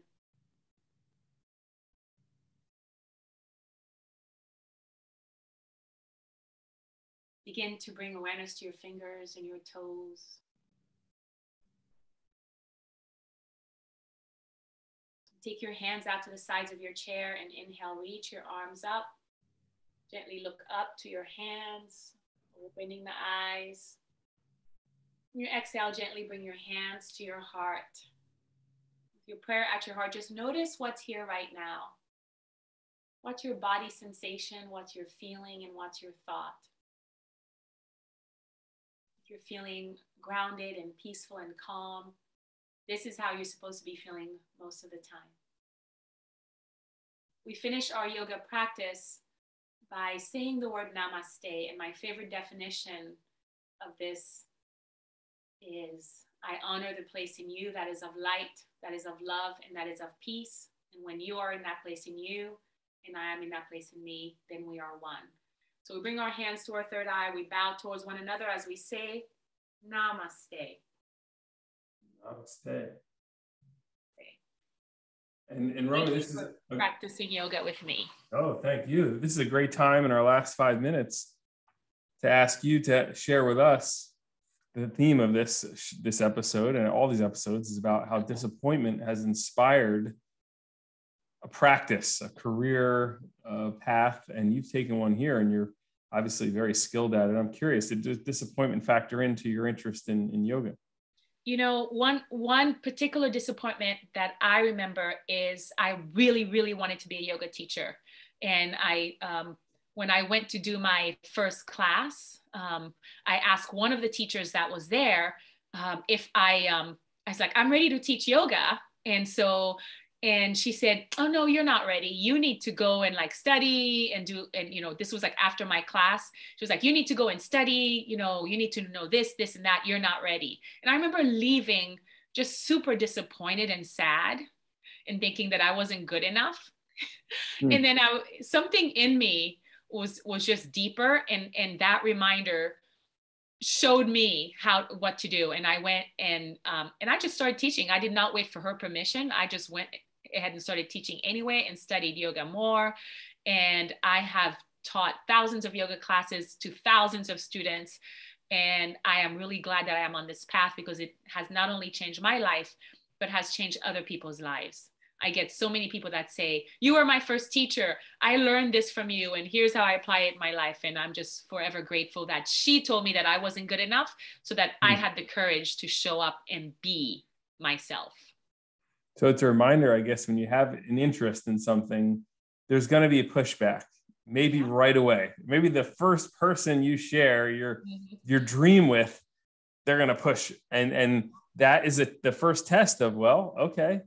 Begin to bring awareness to your fingers and your toes. Take your hands out to the sides of your chair and inhale, reach your arms up. Gently look up to your hands, opening the eyes. When you exhale, gently bring your hands to your heart. With your prayer at your heart, just notice what's here right now. What's your body sensation, what's your feeling, and what's your thought? If you're feeling grounded and peaceful and calm, this is how you're supposed to be feeling most of the time. We finish our yoga practice by saying the word namaste, and my favorite definition of this is, I honor the place in you that is of light, that is of love, and that is of peace. And when you are in that place in you, and I am in that place in me, then we are one. So we bring our hands to our third eye, we bow towards one another as we say, namaste. Namaste. Okay. And, and Romy, this is a, practicing yoga with me. Oh, thank you. This is a great time in our last five minutes to ask you to share with us the theme of this, this episode, and all these episodes is about how disappointment has inspired a practice, a career uh, path, and you've taken one here, and you're obviously very skilled at it. I'm curious, did disappointment factor into your interest in, in yoga? You know, one one particular disappointment that I remember is I really, really wanted to be a yoga teacher. And I, um, when I went to do my first class, um, I asked one of the teachers that was there um, if I, um, I was like, I'm ready to teach yoga. And so, and she said, oh no, you're not ready. You need to go and like study and do, and you know, this was like after my class. She was like, you need to go and study, you know, you need to know this, this and that, you're not ready. And I remember leaving just super disappointed and sad and thinking that I wasn't good enough. Mm. And then I, something in me was, was just deeper. And, and that reminder showed me how, what to do. And I went and, um, and I just started teaching. I did not wait for her permission. I just went ahead and started teaching anyway and studied yoga more. And I have taught thousands of yoga classes to thousands of students. And I am really glad that I am on this path because it has not only changed my life, but has changed other people's lives. I get so many people that say, you were my first teacher. I learned this from you and here's how I apply it in my life. And I'm just forever grateful that she told me that I wasn't good enough so that mm. I had the courage to show up and be myself. So it's a reminder, I guess, when you have an interest in something, there's going to be a pushback, maybe yeah. right away. Maybe the first person you share your, mm-hmm. your dream with, they're going to push. And, and that is a, the first test of, well, okay.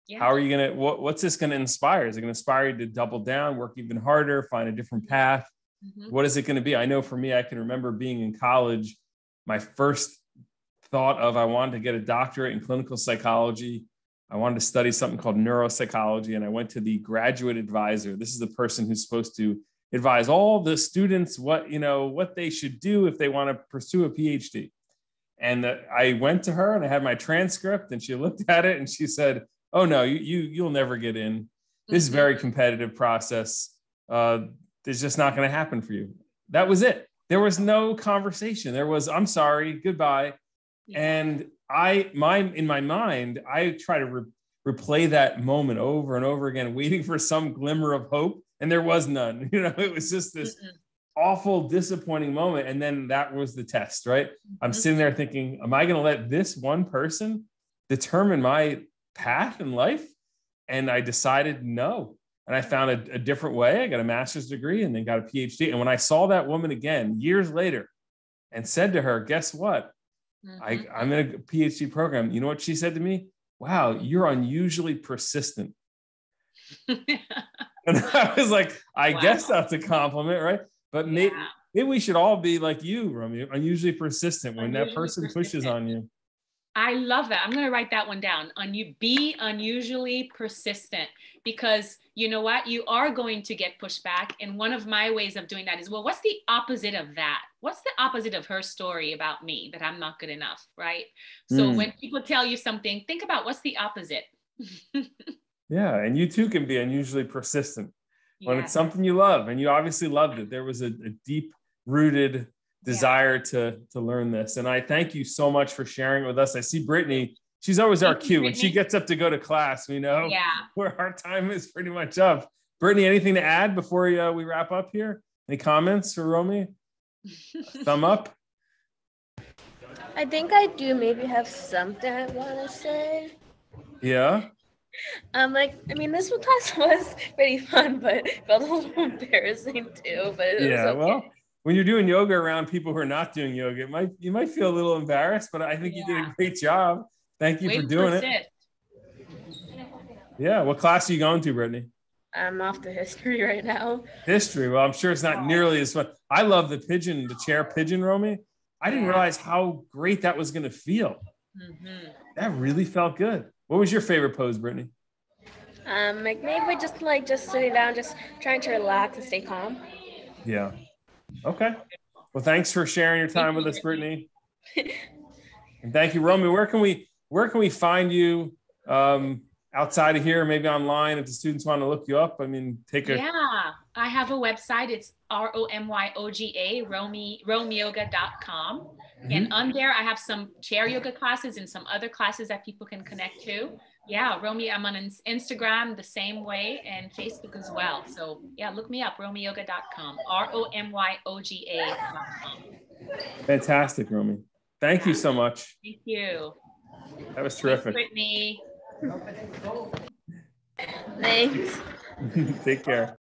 Yeah. How are you going to, what, what's this going to inspire? Is it going to inspire you to double down, work even harder, find a different path? Mm-hmm. What is it going to be? I know for me, I can remember being in college, my first thought of, I wanted to get a doctorate in clinical psychology. I wanted to study something called neuropsychology. And I went to the graduate advisor. This is the person who's supposed to advise all the students what, you know, what they should do if they want to pursue a PhD. And uh, I went to her and I had my transcript and she looked at it and she said, oh no, you, you you'll never get in. This is a very competitive process. Uh, it's just not going to happen for you. That was it. There was no conversation. There was, I'm sorry, goodbye. Yeah. And I, my, in my mind, I try to re- replay that moment over and over again, waiting for some glimmer of hope. And there was none. You know, it was just this Mm-mm. awful, disappointing moment. And then that was the test, right? Mm-hmm. I'm sitting there thinking, am I going to let this one person determine my path in life? And I decided no. And I found a, a different way. I got a master's degree and then got a PhD. And when I saw that woman again years later and said to her, guess what? Mm-hmm. I, I'm in a PhD program. You know what she said to me? Wow, you're unusually persistent. And I was like, I wow. guess that's a compliment, right? But yeah. maybe, maybe we should all be like you, Romy, unusually persistent when unusually that person persistent. pushes on you. I love that. I'm going to write that one down. On you be unusually persistent, because you know what? You are going to get pushed back. And one of my ways of doing that is, well, what's the opposite of that? What's the opposite of her story about me, that I'm not good enough, right? So mm. when people tell you something, think about what's the opposite. Yeah. And you too can be unusually persistent when yeah. it's something you love. And you obviously loved it. There was a, a deep rooted desire yeah. to, to learn this. And I thank you so much for sharing it with us. I see Brittany, she's always thank our cue. When she gets up to go to class, we know yeah. where our time is pretty much up. Brittany, anything to add before we, uh, we wrap up here? Any comments for Romy? Thumb up? I think I do maybe have something I want to say. Yeah? Um, like, I mean, this class was pretty fun, but felt a little embarrassing too, but it yeah, was okay. Well, when you're doing yoga around people who are not doing yoga, it might you might feel a little embarrassed, but I think yeah. you did a great job. Thank you Way for doing it. it. Yeah. What class are you going to, Brittany? I'm off to history right now. History. Well, I'm sure it's not nearly as fun. I love the pigeon, the chair pigeon, Romy. I didn't realize how great that was going to feel. Mm-hmm. That really felt good. What was your favorite pose, Brittany? Um, like maybe just like just sitting down, just trying to relax and stay calm. Yeah. Okay. Well, thanks for sharing your time with us, Brittany. And thank you, Romy. Where can we where can we find you um, outside of here, maybe online if the students want to look you up? I mean, take a yeah. I have a website. It's R O M Y O G A, Romy, romy yoga dot com. Mm-hmm. And on there, I have some chair yoga classes and some other classes that people can connect to. Yeah, Romy, I'm on Instagram the same way and Facebook as well. So yeah, look me up, romy yoga dot com, R O M Y O G A dot com. Fantastic, Romy. Thank you so much. Thank you. That was terrific. Thanks, Brittany. Thanks. Take care.